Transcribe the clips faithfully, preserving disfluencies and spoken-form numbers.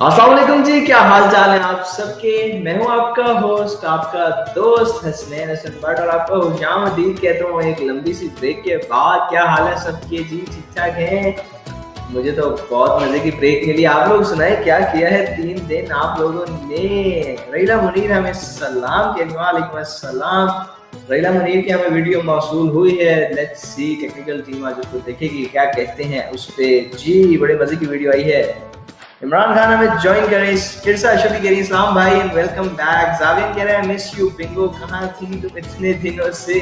अस्सलाम वालेकुम जी, क्या हाल चाल है आप सबके। मैं हूं आपका होस्ट, आपका दोस्त हसनैन हसन भट्ट और आपका खुशामदीद कहता हूं एक लंबी सी ब्रेक के बाद। क्या हाल है सबके जी, ठीक ठाक हैं? मुझे तो बहुत मजे की ब्रेक मिली। आप लोग सुनाए क्या किया है तीन दिन आप लोगों ने। रहीला मुनीर हमें सलाम के वालेकुम अस्सलाम। रहीला मुनीर की हमें वीडियो मौसूल हुई है। लेट्स सी टेक्निकल टीम आज उसको देखेगी क्या कहते हैं उस पे। जी बड़े मजे की वीडियो आई है। इमरान खान हमें ज्वाइन करें। किरसा अशफी कह रही है सलाम भाई एंड वेलकम बैक। जाविन कह रहा है मिस यू बिंगो, कहाँ थी तुम इतने दिनों से।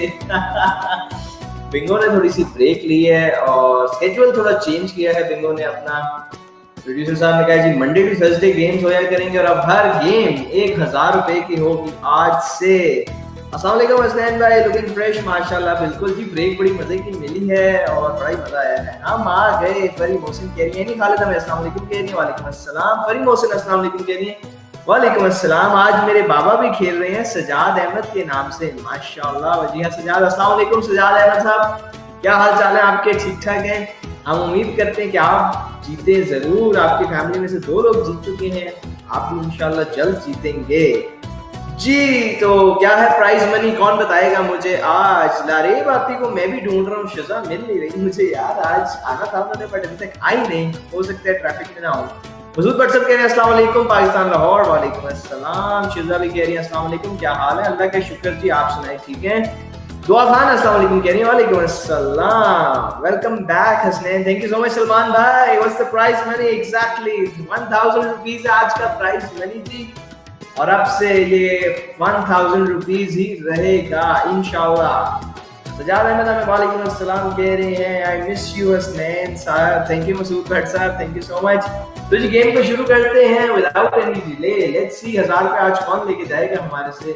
बिंगो ने थोड़ी सी ब्रेक ली है और स्केड्यूल थोड़ा चेंज किया है बिंगो ने अपना। प्रोड्यूसर साहब ने कहा जी मंडे टू थर्सडे गेम्स होया करेंगे और अब हर गेम एक हजार रुपए की होगी आज से। अस्सलाम वालेकुम हसनैन भाई, लुकिंग फ्रेश माशाल्लाह। बिल्कुल जी, ब्रेक बड़ी मजे की मिली है और बड़ा ही मजा आया है। हम आ गए। फरी मोहसिन कह रही है नहीं खालिद हमें अस्सलाम वालेकुम कह रही है वालेकुम अस्सलाम। फरी मोहसिन अस्सलाम वालेकुम कह रही है वालेकुम अस्सलाम। आज मेरे बाबा भी खेल रहे हैं सजाद अहमद के नाम से माशाल्लाह। जी हाँ सजाद, अस्सलाम वालेकुम सजाद अहमद साहब, क्या हाल चाल है आपके? ठीक ठाक हैं? हम उम्मीद करते हैं कि आप जीते जरूर। आपकी फैमिली में से दो लोग जीत चुके हैं, आप भी इंशाल्लाह जल्द जीतेंगे जी। तो क्या है प्राइज मनी, कौन बताएगा मुझे आज? लारेब आपी को मैं भी ढूंढ रहा हूँ, शज़ा मिल नहीं रही मुझे यार। आज आना था उन्होंने बट अभी तक आई नहीं, हो सकता है ट्रैफिक में ना हो। मसूद भट्ट साहब कह रहे हैं अस्सलाम वालेकुम पाकिस्तान लाहौर। वालेकुम अस्सलाम। शिजा भी कह रही है अस्सलाम वालेकुम, क्या हाल है? अल्लाह के शुक्र जी, आप सुनाए ठीक है? दुआ खान अस्सलाम वालेकुम कह रही है वालेकुम अस्सलाम। Welcome back Hasnain, thank you so much. Salman भाई what's the price money? Exactly one thousand rupees आज का प्राइस मनी जी, और अब से ये वन थाउजेंड रुपीज ही रहेगा इंशाल्लाह। सजाद अहमद हमें वालेकुम अस्सलाम कह रहे हैं आई मिस यू हसनैन साहब। थैंक यू मसूद भट्ट साहब, थैंक यू सो मच। तो जी गेम को शुरू करते हैं without any delay. Let's see हजार रुपए आज कौन लेके जाएगा हमारे से।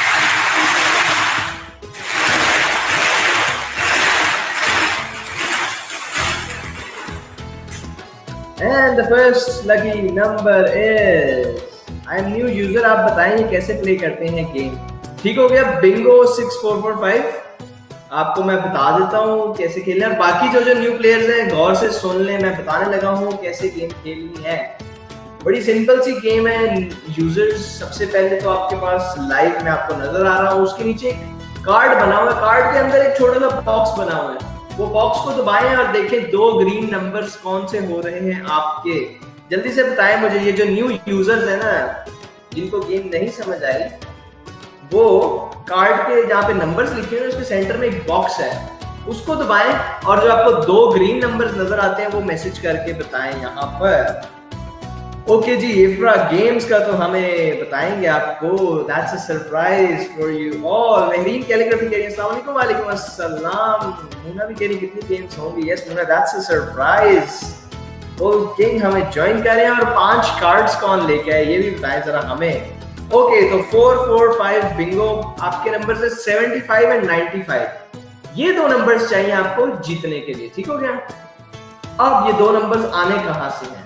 And the first lucky number is I am new user. आप बताएं कैसे प्ले करते हैं गेम। ठीक हो गया bingo six four four five, आपको मैं बता देता हूँ कैसे खेलना है। और बाकी जो जो न्यू प्लेयर्स हैं गौर से सुन लें, मैं बताने लगा हूँ कैसे गेम खेलनी है। बड़ी सिंपल सी गेम है। यूजर्स सबसे पहले तो आपके पास लाइव में आपको नजर आ रहा हूँ, उसके नीचे एक कार्ड बना हुआ है, कार्ड के अंदर एक छोटा सा बॉक्स बना हुआ है। वो बॉक्स को दबाएं और देखें दो ग्रीन नंबर्स कौन से हो रहे हैं आपके। जल्दी से बताएं मुझे। ये जो न्यू यूजर्स है ना, जिनको गेम नहीं समझ आई, वो कार्ड के जहाँ पे नंबर्स लिखे हुए हैं उसके सेंटर में एक बॉक्स है, उसको दबाएं और जो आपको दो ग्रीन नंबर्स नजर आते हैं वो मैसेज करके बताएं यहाँ पर। ओके जी, इफ्रा गेम्स का तो हमें बताएंगे आपको, that's a surprise for you all. Mehreen calligraphy कह रही है अस्सलाम वालेकुम। वालेकुम अस्सलाम। मुन्ना भी कह रही कितनी गेम्स होंगी। Yes Munna, that's a surprise. Okay हमें ज्वाइन करें और पांच कार्ड्स कौन लेके आए ये भी बताएं जरा हमें। ओके तो फोर फोर फाइव बिंगो, आपके नंबर से seventy five and ninety five, ये दो नंबर्स चाहिए आपको जीतने के लिए। ठीक हो गया? अब ये दो नंबर्स आने कहां से हैं?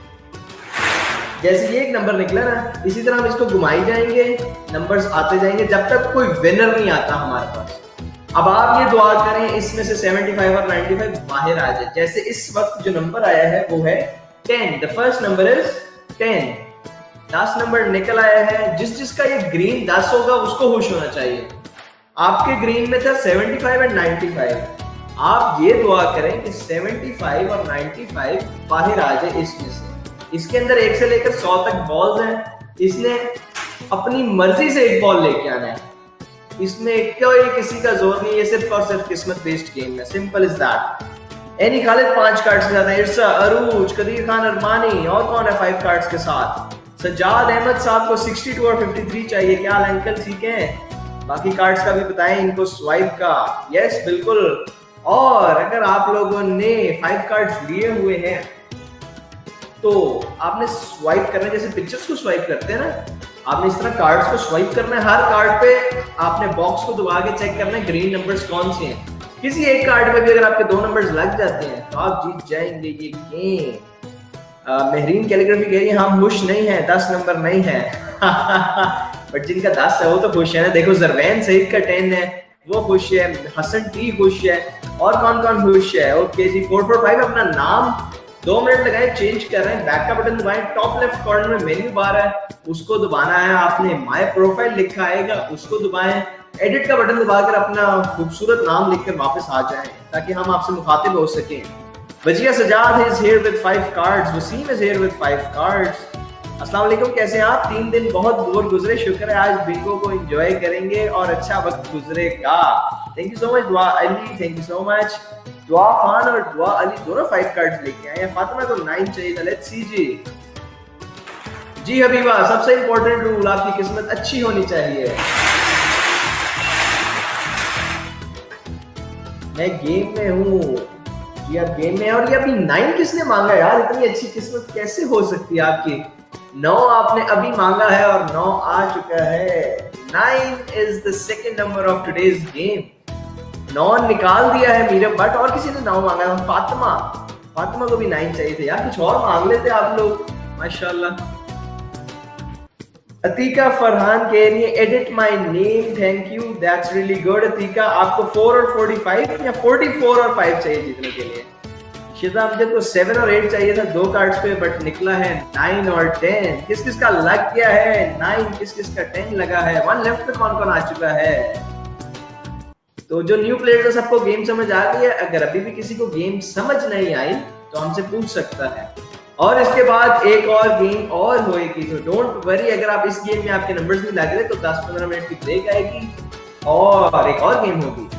जैसे ये एक नंबर निकला ना, इसी तरह हम इसको घुमाई जाएंगे, नंबर्स आते जाएंगे जब तक कोई विनर नहीं आता हमारे पास। अब आप ये दुआ करें इसमें से सेवेंटी फाइव और नाइंटी फाइव बाहर आ जाए। जैसे इस वक्त जो नंबर आया है वो है ten, the first number is ten. दस नंबर निकल आया है। जिस जिसका ये ग्रीन दस होगा उसको खुश होना चाहिए। आपके ग्रीन में था seventy five and ninety five. आप ये दुआ करें कि सेवेंटी फाइव और नाइंटी फाइव बाहर आ जाए इसमें से। इसके अंदर एक से लेकर सौ तक बॉल्स हैं, इसने अपनी मर्जी से एक बॉल लेके आना है। इसमें कोई किसी का जोर नहीं है, सिर्फ और सिर्फ किस्मत बेस्ड गेम है, simple is that. Any Khalid पांच कार्ड्स के साथ है, इरसा, अरूज, कदीर खान अरमानी, और कौन है फाइव कार्ड्स के साथ? सजाद अहमद साहब को सिक्सटी टू और फिफ्टी थ्री चाहिए। क्या हाल अंकल, ठीक है? बाकी कार्ड्स का भी बताएं इनको स्वाइप का। यस बिल्कुल। और अगर आप लोगों ने फाइव कार्ड्स लिए हुए हैं तो आपने स्वाइप करना है, जैसे पिक्चर्स को स्वाइप करते हैं ना, आपने इस तरह कार्ड्स को स्वाइप करना है। हर कार्ड पे आपने बॉक्स को दबा के चेक करना है ग्रीन नंबर्स कौन से हैं। किसी एक कार्ड पे भी अगर आपके दो नंबर्स लग जाते हैं तो आप जीत जाएंगे ये गेम। महरीन कैलीग्राफी कह रही है हम खुश नहीं है, दस नंबर नहीं है। बट जिनका दस है वो तो खुश है ना। देखो जरवैन सईद का टेन है, वो खुश है। हसन टी खुश है। और कौन कौन खुश है? Okay ji, four four five अपना नाम दो मिनट लगाए, चेंज कर रहे हैं, बैक का बटन दबाएं, टॉप लेफ्ट कॉर्नर में मेन्यू बार है, उसको दबाना है आपने, माय प्रोफाइल लिखा आएगा, उसको दबाएं, एडिट का बटन दबाकर अपना खूबसूरत नाम लिखकर वापस आ जाएं ताकि हम आपसे मुखातिब हो सकें। Wajiha Sajjad is here with five cards, Wasim is here with five cards। अस्सलाम वालेकुम, कैसे हैं आप? तीन दिन बहुत बोर गुजरे, शुक्र है आज बिंगो को एंजॉय करेंगे और अच्छा वक्त गुजरेगा। Thank you so much Dua Ali, thank you so much. Dua Khan और दुआ अली दोनों फाइव कार्ड्स लेके आए हैं। फातिमा को नाइन चाहिए था, लेट्स सी जी। जी हबीबा, सबसे इंपॉर्टेंट रूल, आपकी किस्मत अच्छी होनी चाहिए। मैं गेम में हूँ यार, गेम में। और ये अभी नाइन किसने मांगा यार? इतनी अच्छी किस्मत कैसे हो सकती है आपकी? नौ आपने अभी मांगा है और नौ आ चुका है। Nine is the second number of today's game. नौ निकाल दिया है मीरा बट, और किसी ने नौ मांगा है। फातिमा, फातिमा को भी नाइन चाहिए थे यार, कुछ और मांग लेते आप लोग, माशाल्लाह। अतीका फरहान कह रही है edit my name, thank you, that's really good. Atiqa, आपको फोर और फोर्टी फाइव या फोर्टी फोर और फाइव चाहिए जीतने के लिए? शिदा अमजद को सेवन और एट चाहिए था दो कार्ड्स पे, बट निकला है नाइन और टेन। किस किस का लग गया है नाइन, किस किस का टेन लगा है? वन लेफ्ट पे कौन कौन आ चुका है? तो जो न्यू प्लेयर्स है सबको गेम समझ आ गई है। अगर अभी भी किसी को गेम समझ नहीं आई तो हमसे पूछ सकता है, और इसके बाद एक और गेम और होएगी, तो डोंट वरी। अगर आप इस गेम में आपके नंबर्स नहीं लग रहे तो दस पंद्रह मिनट की ब्रेक आएगी और एक और गेम होगी।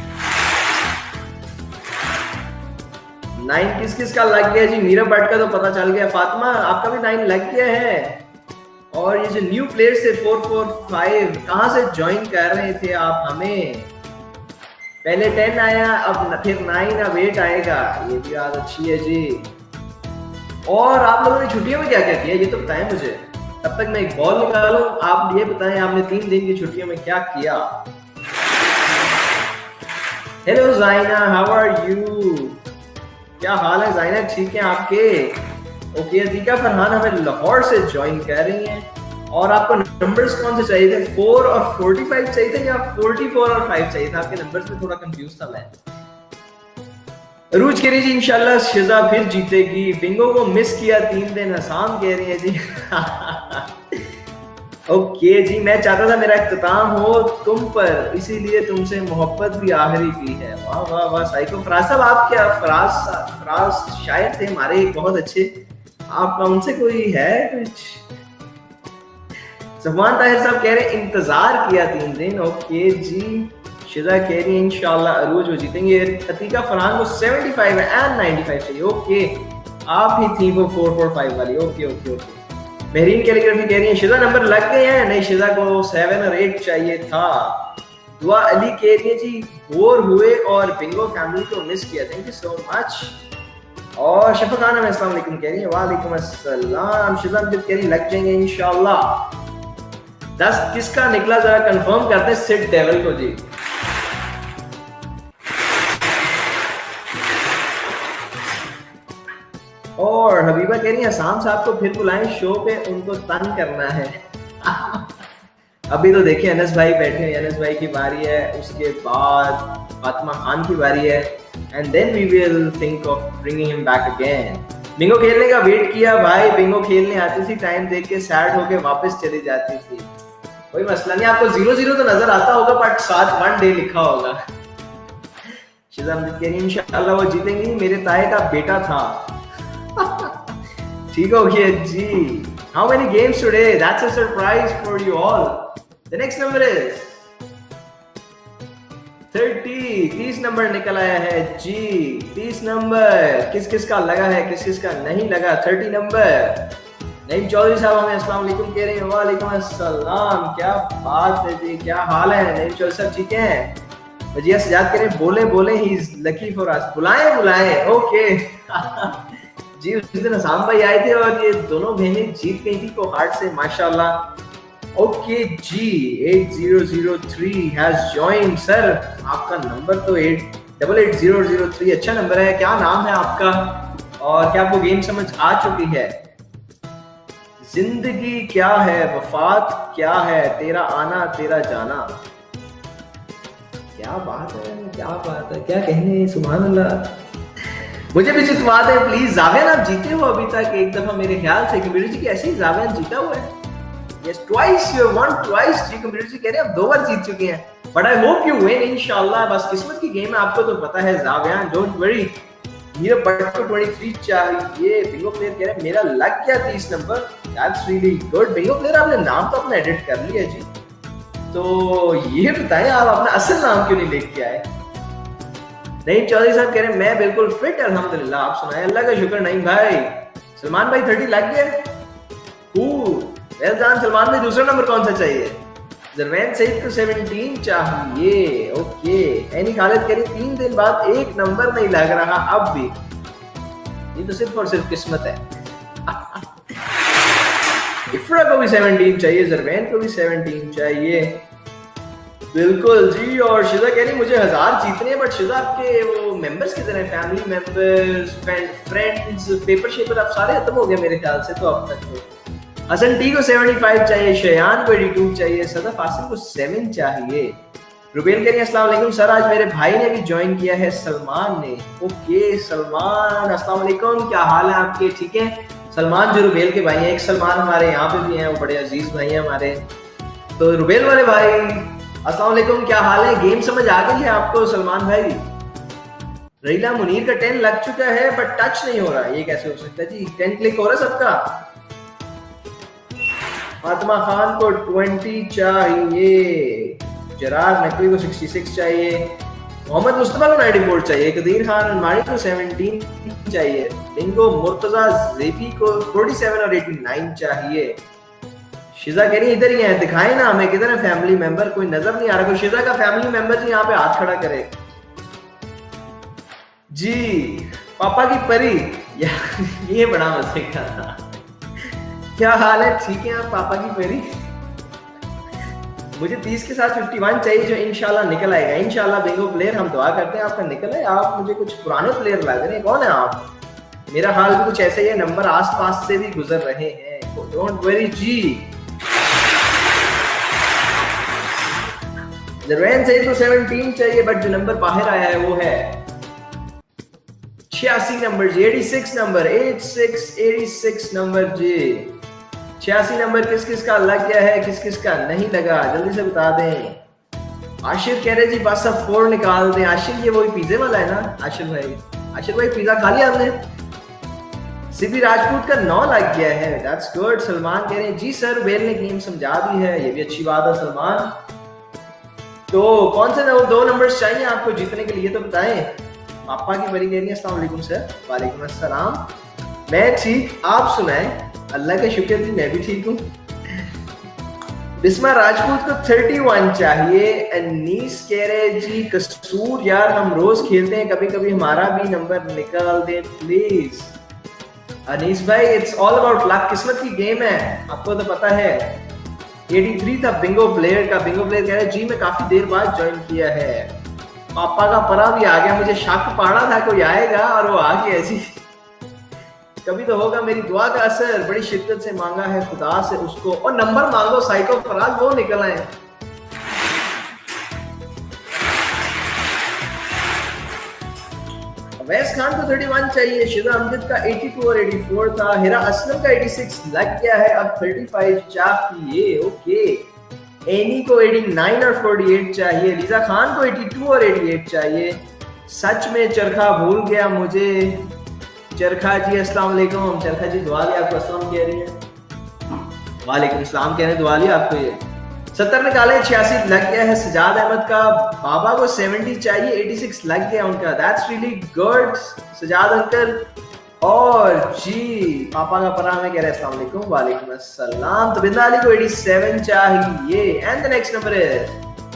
नाइन किस किस का लग गया जी? मीरा बट का तो पता चल गया। फातिमा, आपका भी नाइन लग गया है। और ये जो न्यू प्लेयर्स थे फोर फोर फाइव, कहां से ज्वाइन कर रहे थे आप हमें? पहले टेन आया, अब फिर नाइन, अब एट आएगा। ये भी बात अच्छी है जी। और आप लोगों ने छुट्टियों में क्या क्या किया ये तो बताएं मुझे, तब तक मैं एक बॉल निकालूं। आप ये बताएं आपने तीन दिन की छुट्टियों में क्या किया? हेलो जाइना, हाउ आर यू? क्या हाल है जाइना, ठीक है आपके? ओके, अतीका फरहान हमें लाहौर से ज्वाइन कर रही हैं। और आपको नंबर्स कौन से चाहिए थे? फोर और फोर्टी फाइव चाहिए थे या फोर्टी फोर और फाइव चाहिए था? आपके नंबर्स में थोड़ा कंफ्यूज था मैं। रूज कह रही जी इंशाल्लाह शिजा फिर जीतेगी। बिंगो को मिस किया तीन दिन, हसान कह रही है जी। ओके जी, मैं चाहता था मेरा इख्तिताम हो तुम पर, इसीलिए तुमसे मोहब्बत भी आखिरी की है। वाह वाह वाह साइको। फराज साहब, आप क्या फराज फराज शायर थे हमारे बहुत अच्छे, आपका उनसे कोई है कुछ? सफवान ताहिर साहब कह रहे इंतजार किया तीन दिन। ओके जी, शिजा कह रही है इंशाल्लाह अरूज वो जीतेंगे। अतीका फरहान को seventy five and ninety five चाहिए। ओके, आप ही थी वो फोर फोर फाइव वाली। Okay okay okay. Mehreen calligraphy कह रही है शिजा नंबर लग गए हैं। नहीं, शिजा को सेवन और एट चाहिए था। दुआ अली कह रही है जी बोर हुए और बिंगो फैमिली को मिस किया, थैंक यू सो मच। और शफा खान हमें अस्सलाम वालेकुम कह रही है। वालेकुम अस्सलाम। शिजा जब कह रही लग जाएंगे इंशाल्लाह। दस किसका निकला जरा कंफर्म करते हैं सिट डेविल को जी। और हबीबा कह रही है आसाम साहब को फिर बुलाएं शो पे, उनको तंग करना है। अभी तो देखिए अनस भाई बैठे हैं, अनस भाई की बारी है, उसके बाद फातिमा खान की बारी है, and then we will think of bringing him back again. Bingo खेलने का वेट किया भाई, बिंगो खेलने आती थी, टाइम देख के सैड होके वापस चली जाती थी। कोई मसला नहीं, आपको जीरो जीरो तो नजर आता होगा बट साथ वन डे लिखा होगा। शिजा कह रही इंशाल्लाह वो जीतेंगी, मेरे ताए का बेटा था। ठीक हो गया जी। How many games today? That's a surprise for you all. The next number is thirty. तीस नंबर निकल आया है जी। तीस नंबर किस किस का लगा है, किस किस का नहीं लगा? थर्टी नंबर नईम चौधरी साहब हमें अस्सलाम वालेकुम कह रहे हैं। वालेकुम अस्सलाम, क्या बात है जी, क्या हाल है? नईम चौधरी साहब ठीक हैं? वजिया सजाद कह रहे हैं बोले बोले ही इज लकी फॉर अस। बुलाएं बुलाएं। ओके जी, उस दिन आसाम भाई आए थे और ये दोनों बहनें जीत गई थी को हार्ट से, माशाल्लाह। Okay ji, eight zero zero three has joined. Sir आपका नंबर तो eight double eight zero zero three अच्छा नंबर है। क्या नाम है आपका और क्या आपको गेम समझ आ चुकी है? जिंदगी क्या है, वफात क्या है, तेरा आना तेरा जाना। क्या बात है, क्या बात है, क्या कहने, सुभान अल्लाह। मुझे भी जितवा दे प्लीज। जावेन आप जीते हो अभी तक एक दफा मेरे ख्याल से, कंप्यूटर जी की ऐसे ही जावेन जीता हुआ है। Yes twice, you one twice ji. Computer ji कह रहे हैं आप दो बार जीत चुके हैं, but I hope you win इंशाल्लाह। बस किस्मत की गेम है, आपको तो पता है Javen, don't worry. Hero Butt को तेईस चाहिए। बिंगो प्लेयर कह रहे हैं मेरा लग गया तीस number, that's really good. Bingo player आपने नाम तो अपना एडिट कर लिया जी, तो ये बताएं आप अपना असल नाम क्यों नहीं लेके आए? नहीं चौधरी साहब कह रहे हैं मैं बिल्कुल फिट अल्हम्दुलिल्लाह, आप सुनाए? अल्लाह का शुक्र। नहीं भाई सलमान भाई तीस लग गए। वेल डन सलमान भाई। दूसरा नंबर कौन सा चाहिए? जरवैन सईद को सत्रह चाहिए। ओके एनी खालिद कह रही तीन दिन बाद एक नंबर नहीं लग रहा अब भी, ये तो सिर्फ और सिर्फ किस्मत है। इफ्रा को भी सत्रह चाहिए, जरवैन को भी सत्रह चाहिए। बिल्कुल जी। और शिजा कह रही मुझे हजार जीतने हैं, बट शिजा आपके वो मेंबर्स कितने हैं? फैमिली मेंबर्स, फ्रेंड्स, पेपर शेपर आप सारे खत्म हो गए मेरे ख्याल से तो अब तक तो। हसन टी को पचहत्तर चाहिए, शयान को बयासी चाहिए, सदफ आसिफ को सात चाहिए। रुबेल कह रही है अस्सलाम वालेकुम सर, आज मेरे भाई ने भी ज्वाइन किया है, सलमान ने। ओके सलमान अस्सलाम वालेकुम, क्या हाल है आपके? ठीक है। सलमान जो रुबेल के भाई हैं, एक सलमान हमारे यहाँ पे भी हैं, वो बड़े अजीज भाई हैं हमारे। तो रुबेल वाले भाई अस्सलाम वालेकुम, क्या हाल है? गेम समझ आ गई है आपको सलमान भाई? रहीला मुनीर का टेन लग चुका है बट टच नहीं हो रहा, ये कैसे हो सकता है जी? टेन क्लिक हो रहा है सबका? फातिमा खान को बीस चाहिए, जरार नकवी को छियासठ चाहिए, मोहम्मद मुस्तफा को चौरानवे चाहिए, कदीर खान अलमारी को सत्रह चाहिए, इनको मुर्तजा जेबी को सैंतालीस और नवासी चाहिए। शिजा कह रही इधर ही है, दिखाए ना हमें किधर है फैमिली मेंबर, कोई नजर नहीं आ रहा। कोई शिजा का फैमिली मेंबर जी यहाँ पे हाथ खड़ा करे जी। पापा की परी ये बड़ा मजे का था। क्या हाल है? ठीक है आप पापा की परी? मुझे तीस के साथ इक्यावन चाहिए जो इंशाल्लाह निकल आएगा। इंशाल्लाह बिंगो प्लेयर हम दुआ करते हैं आपका निकल आए। आप मुझे कुछ पुराने प्लेयर लग रहे हैं, कौन है आप? मेरा हाल भी कुछ ऐसे ही है, नंबर आसपास से भी गुजर रहे हैं, डोंट वरी जी। जरवैन सईद को सत्रह चाहिए बट जो नंबर बाहर आया है वो है छियासी नंबर जी, छियासी नंबर, छियासी छियासी नंबर जी। छियासी नंबर किस किस का लग गया है, किस किस का नहीं लगा, जल्दी से बता दें। आशिर कह रहे जी बस अब फोर निकाल दें। आशिर ये वही पिज्जे वाला है ना आशिर भाई? आशिर भाई पिज्जा खा लिया आपने? सीबी राजपूत का नौ लग गया है, दैट्स गुड। सलमान कह रहे हैं जी सर बेल ने गेम समझा दी है, ये भी अच्छी बात है सलमान। तो कौन से दो नंबर्स चाहिए आपको जीतने के लिए तो बताएं। पापा की बड़ी कह रही है अस्सलाम वालेकुम सर। वालेकुम अस्सलाम, मैं ठीक, आप सुनाएं? अल्लाह का शुक्र जी मैं भी ठीक हूँ। बिस्मा राजपूत को इकतीस चाहिए। अनीस कह रहे जी कसूर यार हम रोज खेलते हैं, कभी कभी हमारा भी नंबर निकाल दे प्लीज। अनीस भाई इट्स ऑल अबाउट लक, किस्मत की गेम है, आपको तो पता है। तिरासी था बिंगो प्लेयर का। बिंगो प्लेयर कह रहे जी मैं काफी देर बाद ज्वाइन किया है। पापा का परा भी आ गया, मुझे शक पड़ा था कोई आएगा और वो आ गया जी। कभी तो होगा, मेरी दुआ का असर, बड़ी शिद्दत से मांगा है खुदा से उसको। और नंबर मांगो साइको फराज, वो निकल आए। वैस खान को इकतीस चाहिए, शिजा अमजद का बयासी और चौरासी था, हिरा असलम का छियासी लग गया है, अब पैंतीस चाहिए। ओके एनी को नवासी और अड़तालीस चाहिए, लीजा खान को बयासी और अठासी चाहिए। सच में चरखा भूल गया मुझे। चरखा जी अस्सलाम वालेकुम। चरखा जी दुआ लिया आपको, अस्सलाम कह रही है। वालेकुम सलाम कह रहे दुआ लिया आपको। ये सत्तर निकाले, छियासी लग गया है। सजाद अहमद का बाबा को सत्तर चाहिए, छियासी लग गया उनका, that's really good Sajjad uncle. और जी पापा का परा में कह रहे अस्सलाम वालेकुम। वालेकुम अस्सलाम। तो बिंदा अली को सत्तासी चाहिए and the next number is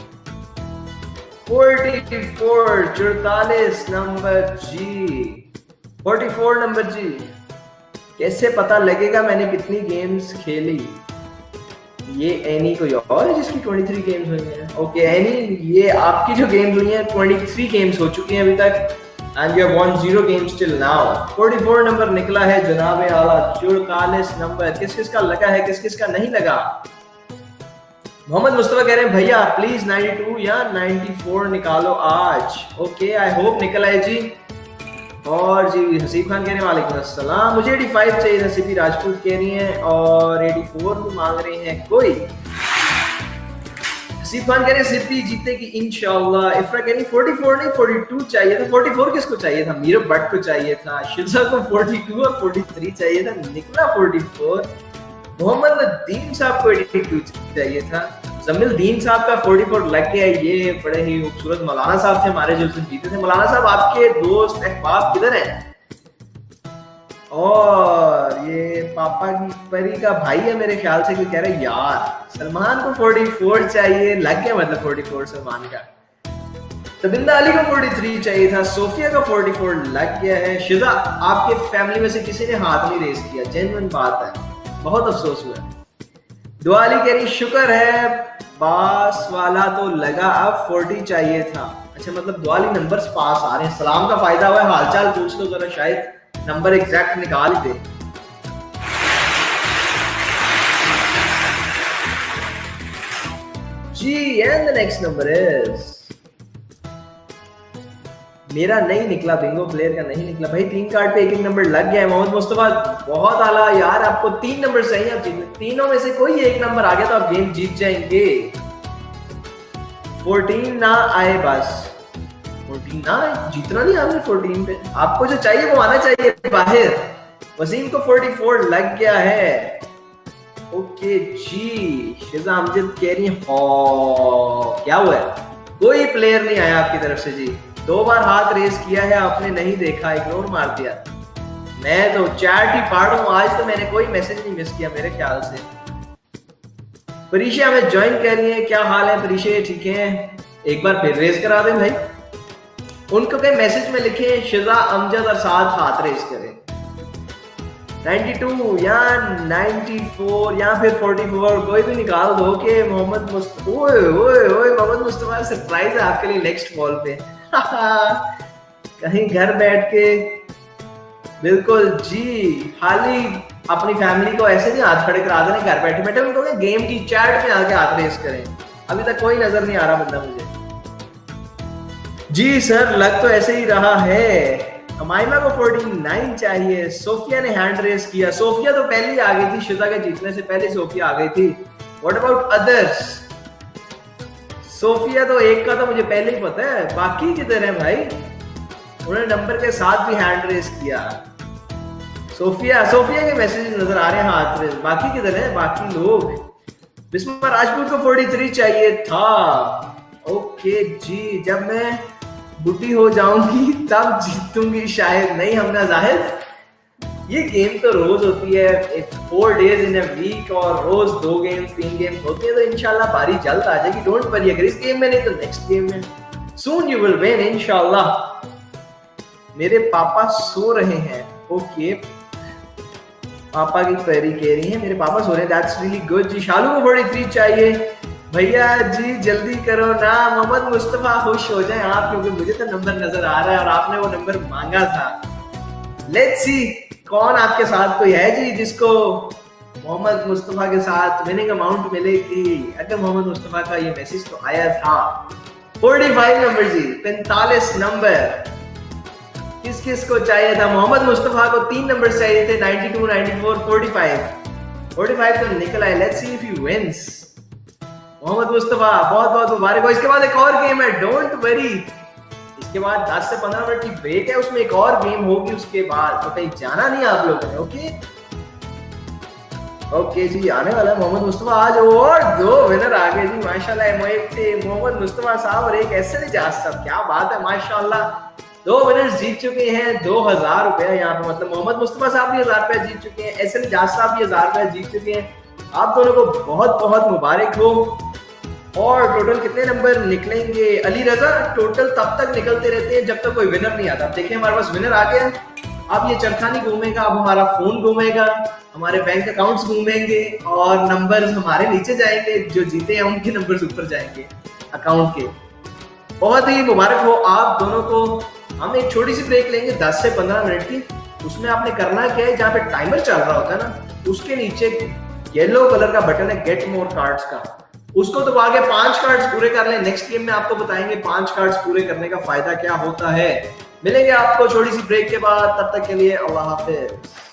चौवालीस, चौवालीस नंबर जी, चौवालीस नंबर जी। कैसे पता लगेगा मैंने कितनी गेम्स खेली? ये एनी कोई और है जिसकी तेईस गेम्स हुई हैं? ओके एनी, ये आपकी जो गेम्स हुई हैं तेईस गेम्स हो चुकी हैं अभी तक and you have one zero games till now. चौवालीस नंबर निकला है जनाबे आला। चौवालीस नंबर किस किस का लगा है, किस किस का नहीं लगा? मोहम्मद मुस्तफा कह रहे हैं भैया प्लीज बानवे या चौरानवे निकालो आज। ओके आई होप निकल आए जी। और जी हसीब खान कह रहे हैं वालेकुम अस्सलाम, मुझे पचासी चाहिए था, सीपी राजपूत कह रही हैं, और चौरासी भी मांग रहे हैं कोई। हसीब खान कह रहे हैं सीपी जीतेगी इंशाल्लाह। इफ्रा कह रही चौवालीस नहीं बयालीस चाहिए था। चौवालीस किसको चाहिए था? मीरा भट्ट को चाहिए था। शिजा को बयालीस और तैंतालीस चाहिए था, निकला चौवालीस। मोहम्मद नदीम साहब को बयासी चाहिए था। जमील दीन साहब का चौवालीस लग गया। ये बड़े ही खूबसूरत मौलाना साहब थे हमारे जो उस दिन जीते थे। मौलाना साहब आपके दोस्त अहबाब किधर हैं? और ये पापा की परी का भाई है मेरे ख्याल से, कि कह रहे यार सलमान को चौवालीस चाहिए, लग गया मतलब चौवालीस सलमान का। तबिंदा अली को तैंतालीस चाहिए था, सोफिया का चौवालीस लग गया है। शिजा आपके फैमिली में से किसी ने हाथ नहीं रेस किया, जेन्युइन बात है, बहुत अफसोस हुआ। दुआली कह रही शुक्र है पास वाला तो लगा, अब चालीस चाहिए था। अच्छा मतलब दुआली नंबर्स पास आ रहे हैं, सलाम का फायदा हुआ है, हालचाल पूछ लो जरा, शायद नंबर एग्जैक्ट निकाल ही दे। जी and the next number is, मेरा नहीं निकला, बिंगो प्लेयर का नहीं निकला भाई। तीन कार्ड पे एक एक नंबर लग गया है। मोहम्मद मुस्तफा बहुत आला यार, आपको तीन नंबर सही है, आप जीत, तीनों में से कोई एक नंबर आ गया तो आप गेम जीत जाएंगे। चौदह ना आए बस, चौदह ना जीतना नहीं आपने, चौदह पे आपको जो चाहिए वो आना चाहिए बाहर। वसीम को चौवालीस लग गया है। ओके जी, शिजा अमजद कह रही है क्या हुआ है? कोई प्लेयर नहीं आया आपकी तरफ से जी। दो बार हाथ रेस किया है आपने, नहीं देखा, इग्नोर मार दिया। मैं तो चैट ही पढ़ रहा हूं, आज तो मैंने कोई मैसेज नहीं मिस किया मेरे ख्याल से। परीक्षा हमें ज्वाइन कर रही है, क्या हाल है परीक्षा? ठीक है, एक बार फिर रेस करा दें भाई। उनको कहीं मैसेज में लिखे शिजा अमजद और साथ हाथ रेस करें। बानवे या चौरानवे या फिर चौवालीस कोई भी निकाल दो कि मोहम्मद मुस्तफा। ओए ओए ओए मोहम्मद मुस्तफा सरप्राइज है आपके लिए नेक्स्ट बॉल पे। कहीं घर बैठ के, बिल्कुल जी, खाली अपनी फैमिली को ऐसे नहीं हाथ खड़े करा देने घर बैठे बैठे, उनको गेम की चैट में आके हाथ रेस करें। अभी तक कोई नजर नहीं आ रहा बंदा मुझे। जी सर लग तो ऐसे ही रहा है। अमाइमा को उनचास चाहिए। सोफिया ने हैंड रेस किया, सोफिया तो पहले ही आ गई थी, शिजा के जीतने से पहले सोफिया आ गई थी। What about others? सोफिया तो एक का तो मुझे पहले ही पता है, बाकी किधर है भाई? उन्होंने नंबर के साथ भी हैंड रेस किया। सोफिया सोफिया के मैसेजेस नजर आ रहे हैं हाथ रेस, बाकी किधर है बाकी लोग? बिस्मिल्लाह राजपूत को तैंतालीस चाहिए था। ओके जी, जब मैं बुढ़ी हो जाऊंगी तब जीतूंगी शायद। नहीं हमना जाहिद, ये गेम तो रोज होती है, four days in a week, और रोज दो गेम्स तीन गेम्स होती है, तो इंशाल्लाह बारी जल्द आ जाएगी। डोंट वरी, अगर इस गेम में नहीं तो नेक्स्ट गेम में सून यू विल विन इंशाल्लाह। मेरे पापा सो रहे हैं। ओके, पापा की क्वेरी कह रही है मेरे पापा सो रहे हैं, दैट्स रियली गुड जी। शालू को तैंतालीस चाहिए भैया जी, जल्दी करो ना। मोहम्मद मुस्तफा खुश हो जाए आप, क्योंकि मुझे तो नंबर नजर आ रहा है और आपने वो नंबर मांगा था। लेट्स सी कौन आपके साथ कोई है जी जिसको मोहम्मद मुस्तफा के साथ विनिंग अमाउंट मिलेगी। अगर मोहम्मद मुस्तफा का ये मैसेज तो आया था। पैंतालीस नंबर जी, पैंतालीस नंबर किस किस को चाहिए था? मोहम्मद मुस्तफा को तीन नंबर चाहिए थे, बानवे, चौरानवे, पैंतालीस। पैंतालीस तो निकला है। Let's see if he wins. Mohammad Mustafa बहुत बहुत मुबारक हो। इसके बाद एक और गेम है, डोंट वरी। इसके बाद दस से पंद्रह मिनट की ब्रेक है, उसमें एक और गेम होगी उसके बाद, तो कहीं जाना नहीं आप लोगों ने। ओके ओके जी, आने वाला है मोहम्मद मुस्तफा आज, और दो विनर आ गए जी माशाल्लाह। एक थे मोहम्मद मुस्तफा साहब और एक एसएल इजाज साहब, क्या बात है माशाल्लाह। दो विनर्स जीत चुके हैं दो हजार रुपया यहाँ पे, मतलब मोहम्मद मुस्तफा साहब भी हजार रुपया जीत चुके हैं, एसएल इजाज साहब भी हजार रुपया जीत चुके हैं। आप दोनों को बहुत बहुत मुबारक हो। और टोटल कितने नंबर निकलेंगे? अली रजा, टोटल तब तक निकलते रहते हैं जब तक कोई विनर नहीं आता। देखिए हमारे पास विनर आ गया। अब ये चरखा नहीं घूमेगा, अब हमारा फोन घूमेगा, हमारे बैंक अकाउंट्स घूमेंगे और नंबर्स हमारे नीचे जाएंगे, जो जीते हैं उनके नंबर्स ऊपर जाएंगे अकाउंट के। बहुत ही मुबारक हो आप दोनों को। हम एक छोटी सी ब्रेक लेंगे दस से पंद्रह मिनट की। उसमें आपने करना क्या है, जहाँ पे टाइमर चल रहा होता है ना, उसके नीचे येलो कलर का बटन है गेट मोर कार्ड्स का, उसको दबा के पांच कार्ड्स पूरे कर लें। नेक्स्ट गेम में आपको बताएंगे पांच कार्ड्स पूरे करने का फायदा क्या होता है। मिलेंगे आपको छोटी सी ब्रेक के बाद, तब तक के लिए अल्लाह हाफिज।